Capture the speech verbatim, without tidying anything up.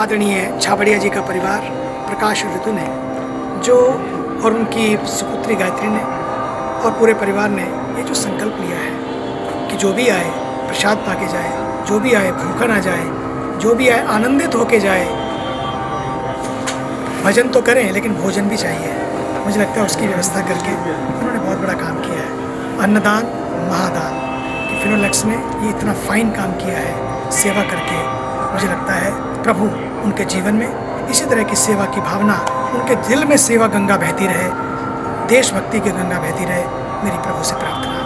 आदरणीय छाबड़िया जी का परिवार, प्रकाश ऋतु ने जो और उनकी सुपुत्री गायत्री ने और पूरे परिवार ने ये जो संकल्प लिया है कि जो भी आए प्रसाद पाके जाए, जो भी आए भूखा ना जाए, जो भी आए आनंदित होके जाए। भजन तो करें लेकिन भोजन भी चाहिए। मुझे लगता है उसकी व्यवस्था करके उन्होंने बहुत बड़ा काम किया है। अन्नदान महादान कि फिनोलेक्स ने ये इतना फाइन काम किया है सेवा करके। मुझे लगता है प्रभु उनके जीवन में इसी तरह की सेवा की भावना, उनके दिल में सेवा गंगा बहती रहे, देशभक्ति की गंगा बहती रहे। मेरी प्रभु से प्रार्थना।